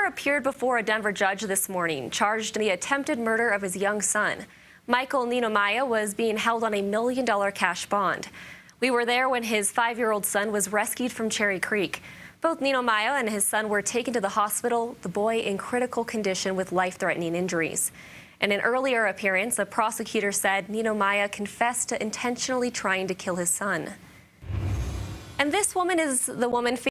father appeared before a Denver judge this morning, charged in the attempted murder of his young son. Michael Ninomiya was being held on $1 million cash bond. We were there when his 5-year-old son was rescued from Cherry Creek. Both Ninomiya and his son were taken to the hospital, the boy in critical condition with life-threatening injuries. In an earlier appearance, a prosecutor said Ninomiya confessed to intentionally trying to kill his son. And this woman is the woman